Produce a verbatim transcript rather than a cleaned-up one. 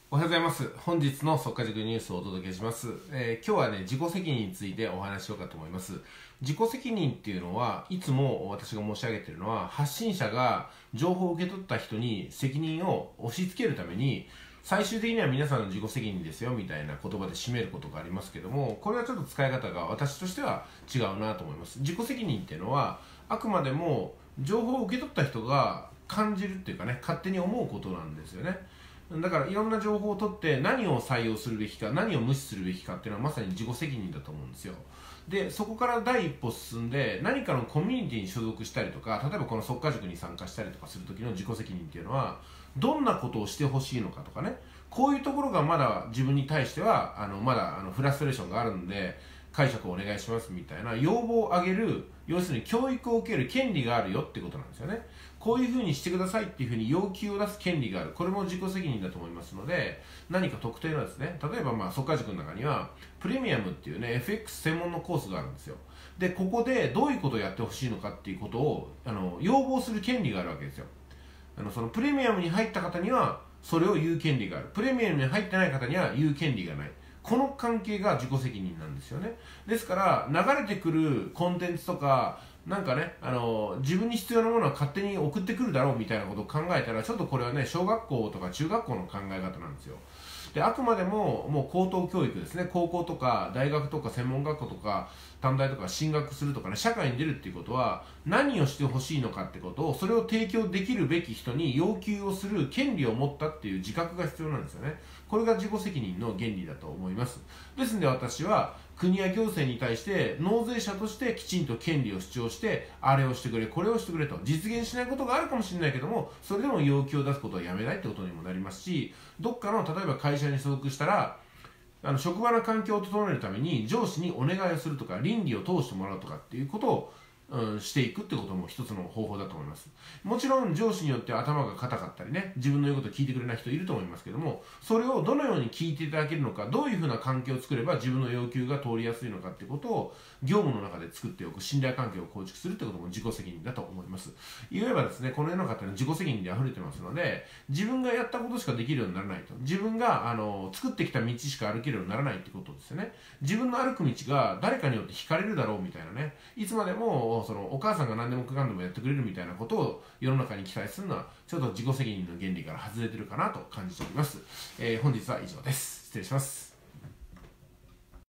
おはようございます。本日の速稼塾ニュースをお届けします。えー、今日はね、自己責任についてお話ししようかと思います。自己責任っていうのは、いつも私が申し上げているのは、発信者が情報を受け取った人に責任を押し付けるために、最終的には皆さんの自己責任ですよみたいな言葉で締めることがありますけども、これはちょっと使い方が私としては違うなと思います。自己責任っていうのは、あくまでも情報を受け取った人が感じるっていうかね、勝手に思うことなんですよね。だからいろんな情報を取って何を採用するべきか何を無視するべきかっていうのはまさに自己責任だと思うんですよ。でそこから第一歩進んで何かのコミュニティに所属したりとか、例えばこの速稼塾に参加したりとかする時の自己責任っていうのはどんなことをしてほしいのかとかね、こういうところがまだ自分に対してはあのまだあのフラストレーションがあるので解釈をお願いしますみたいな要望を上げる、要するに教育を受ける権利があるよってことなんですよね。こういうふうにしてくださいっていうふうに要求を出す権利がある、これも自己責任だと思いますので、何か特定のですね、例えばまあ速稼塾の中にはプレミアムっていうね エフエックス 専門のコースがあるんですよ。でここでどういうことをやってほしいのかっていうことをあの要望する権利があるわけですよ。あのそのプレミアムに入った方にはそれを言う権利がある、プレミアムに入ってない方には言う権利がない、この関係が自己責任なんですよね。ですから流れてくるコンテンツとかなんかね、あの自分に必要なものは勝手に送ってくるだろうみたいなことを考えたら、ちょっとこれはね小学校とか中学校の考え方なんですよ。であくまでももう高等教育ですね、高校とか大学とか専門学校とか短大とか進学するとかね、社会に出るっていうことは何をしてほしいのかってことを、それを提供できるべき人に要求をする権利を持ったっていう自覚が必要なんですよね。これが自己責任の原理だと思います。ですので私は国や行政に対して納税者としてきちんと権利を主張して、あれをしてくれこれをしてくれと実現しないことがあるかもしれないけども、それでも要求を出すことはやめないってことにもなりますし、どっかの例えば会社に所属したらあの職場の環境を整えるために上司にお願いをするとか倫理を通してもらうとかっていうことをうん、していくってことも一つの方法だと思います。もちろん上司によって頭が硬かったりね、自分の言うことを聞いてくれない人いると思いますけども、それをどのように聞いていただけるのか、どういうふうな環境を作れば自分の要求が通りやすいのかっていうことを業務の中で作っておく、信頼関係を構築するってことも自己責任だと思います。言えばですね、この世の中って自己責任で溢れてますので、自分がやったことしかできるようにならないと、自分があの作ってきた道しか歩けるようにならないってことですよね。自分の歩く道が誰かによって引かれるだろうみたいなね、いつまでもそのお母さんが何でもかんでもやってくれるみたいなことを世の中に期待するのはちょっと自己責任の原理から外れてるかなと感じております。えー、本日は以上です。失礼します。